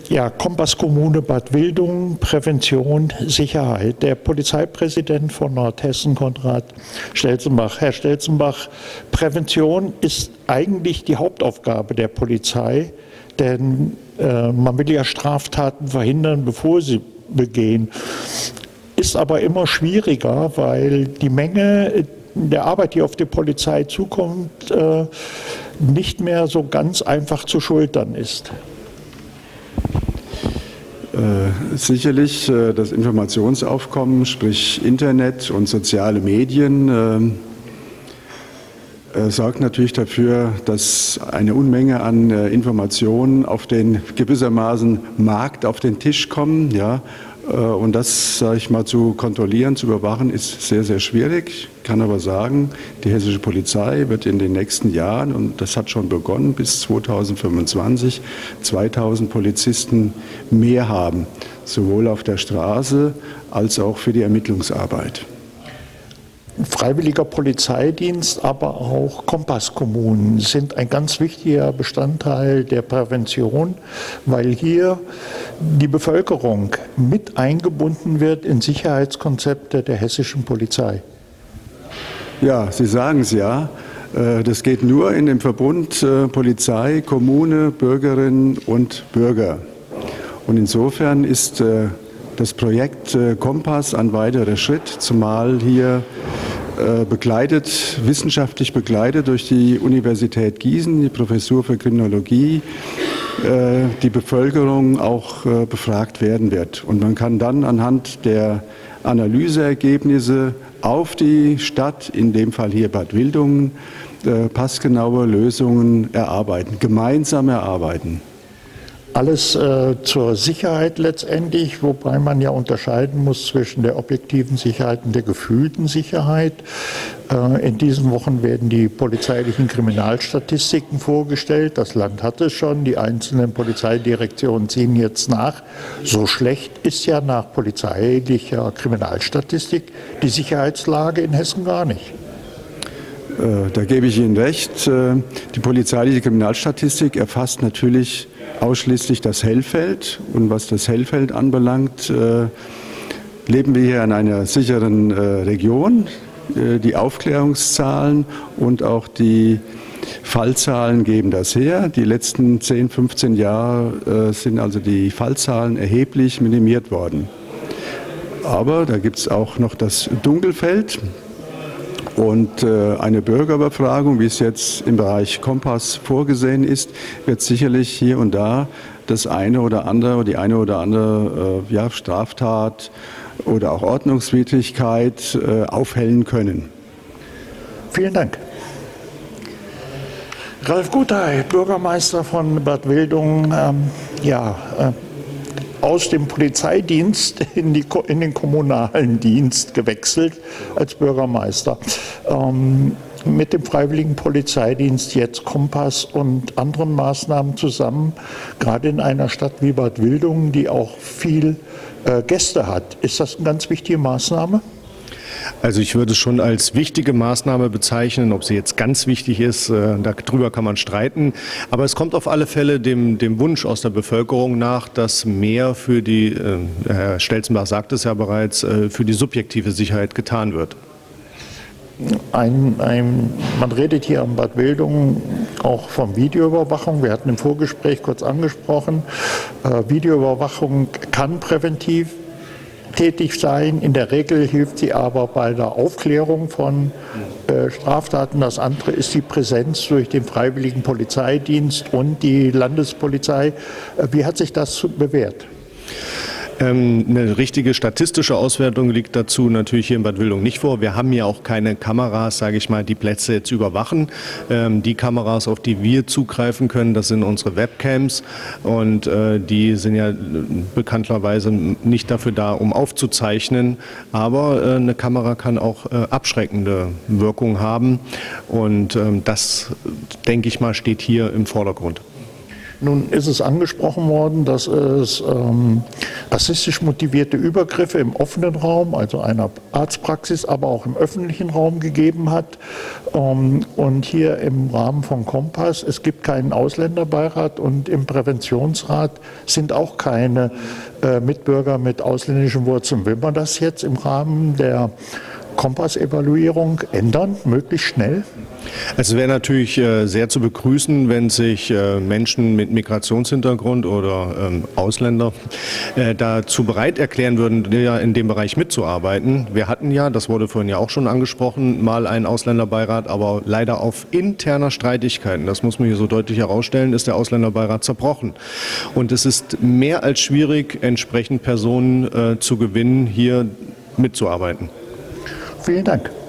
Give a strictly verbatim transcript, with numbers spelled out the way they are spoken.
Ja, Kompass Kommune Bad Wildungen, Prävention, Sicherheit. Der Polizeipräsident von Nordhessen, Konrad Stelzenbach. Herr Stelzenbach, Prävention ist eigentlich die Hauptaufgabe der Polizei, denn äh, man will ja Straftaten verhindern, bevor sie begehen. Ist aber immer schwieriger, weil die Menge der Arbeit, die auf die Polizei zukommt, äh, nicht mehr so ganz einfach zu schultern ist. Äh, sicherlich äh, das Informationsaufkommen, sprich Internet und soziale Medien, äh, äh, sorgt natürlich dafür, dass eine Unmenge an äh, Informationen auf den gewissermaßen Markt auf den Tisch kommen. Ja? Äh, und das, sage ich mal, zu kontrollieren, zu überwachen, ist sehr, sehr schwierig. Ich kann aber sagen, die hessische Polizei wird in den nächsten Jahren, und das hat schon begonnen, bis zweitausendfünfundzwanzig zweitausend Polizisten mehr haben, sowohl auf der Straße als auch für die Ermittlungsarbeit. Freiwilliger Polizeidienst, aber auch Kompasskommunen sind ein ganz wichtiger Bestandteil der Prävention, weil hier die Bevölkerung mit eingebunden wird in Sicherheitskonzepte der hessischen Polizei. Ja, Sie sagen es ja. Das geht nur in dem Verbund Polizei, Kommune, Bürgerinnen und Bürger. Und insofern ist das Projekt Kompass ein weiterer Schritt, zumal hier begleitet, wissenschaftlich begleitet durch die Universität Gießen, die Professur für Kriminologie, die Bevölkerung auch befragt werden wird. Und man kann dann anhand der Analyseergebnisse auf die Stadt, in dem Fall hier Bad Wildungen, passgenaue Lösungen erarbeiten, gemeinsam erarbeiten. Alles äh, zur Sicherheit letztendlich, wobei man ja unterscheiden muss zwischen der objektiven Sicherheit und der gefühlten Sicherheit. Äh, in diesen Wochen werden die polizeilichen Kriminalstatistiken vorgestellt. Das Land hat es schon, die einzelnen Polizeidirektionen ziehen jetzt nach. So schlecht ist ja nach polizeilicher Kriminalstatistik die Sicherheitslage in Hessen gar nicht. Da gebe ich Ihnen recht. Die polizeiliche Kriminalstatistik erfasst natürlich ausschließlich das Hellfeld. Und was das Hellfeld anbelangt, leben wir hier in einer sicheren Region. Die Aufklärungszahlen und auch die Fallzahlen geben das her. Die letzten zehn, fünfzehn Jahre sind also die Fallzahlen erheblich minimiert worden. Aber da gibt es auch noch das Dunkelfeld. Und äh, eine Bürgerbefragung, wie es jetzt im Bereich Kompass vorgesehen ist, wird sicherlich hier und da das eine oder andere, die eine oder andere äh, ja, Straftat oder auch Ordnungswidrigkeit äh, aufhellen können. Vielen Dank. Ralf Guthey, Bürgermeister von Bad Wildungen, ähm, ja, äh, aus dem Polizeidienst in, die, in den kommunalen Dienst gewechselt als Bürgermeister. Ähm, mit dem Freiwilligen Polizeidienst, jetzt Kompass und anderen Maßnahmen zusammen, gerade in einer Stadt wie Bad Wildungen, die auch viel äh, Gäste hat. Ist das eine ganz wichtige Maßnahme? Also ich würde es schon als wichtige Maßnahme bezeichnen. Ob sie jetzt ganz wichtig ist, äh, darüber kann man streiten. Aber es kommt auf alle Fälle dem, dem Wunsch aus der Bevölkerung nach, dass mehr für die, äh, Herr Stelzenbach sagt es ja bereits, äh, für die subjektive Sicherheit getan wird. Ein, ein, man redet hier an Bad Wildungen auch von Videoüberwachung. Wir hatten im Vorgespräch kurz angesprochen, äh, Videoüberwachung kann präventiv tätig sein. In der Regel hilft sie aber bei der Aufklärung von äh, Straftaten. Das andere ist die Präsenz durch den Freiwilligen Polizeidienst und die Landespolizei. Äh, wie hat sich das bewährt? Ähm, eine richtige statistische Auswertung liegt dazu natürlich hier in Bad Wildungen nicht vor. Wir haben ja auch keine Kameras, sage ich mal, die Plätze jetzt überwachen. Ähm, die Kameras, auf die wir zugreifen können, das sind unsere Webcams und äh, die sind ja bekanntlerweise nicht dafür da, um aufzuzeichnen, aber äh, eine Kamera kann auch äh, abschreckende Wirkung haben und ähm, das, denke ich mal, steht hier im Vordergrund. Nun ist es angesprochen worden, dass es ähm, rassistisch motivierte Übergriffe im offenen Raum, also einer Arztpraxis, aber auch im öffentlichen Raum gegeben hat. Ähm, und hier im Rahmen von Kompass, es gibt keinen Ausländerbeirat und im Präventionsrat sind auch keine äh, Mitbürger mit ausländischen Wurzeln. Will man das jetzt im Rahmen der Kompass-Evaluierung ändern, möglichst schnell? Es wäre natürlich äh, sehr zu begrüßen, wenn sich äh, Menschen mit Migrationshintergrund oder ähm, Ausländer äh, dazu bereit erklären würden, ja in dem Bereich mitzuarbeiten. Wir hatten ja, das wurde vorhin ja auch schon angesprochen, mal einen Ausländerbeirat, aber leider auf interner Streitigkeiten, das muss man hier so deutlich herausstellen, ist der Ausländerbeirat zerbrochen. Und es ist mehr als schwierig, entsprechend Personen äh, zu gewinnen, hier mitzuarbeiten. Vielen Dank.